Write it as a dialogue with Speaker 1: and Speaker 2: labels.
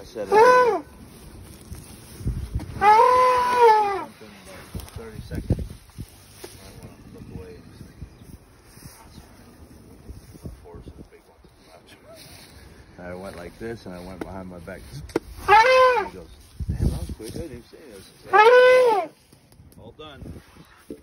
Speaker 1: set it up. 30 seconds. I want to look away and force the big ones. I went like this and I went behind my back. And he goes, damn, that was quick. I didn't even say this. All done.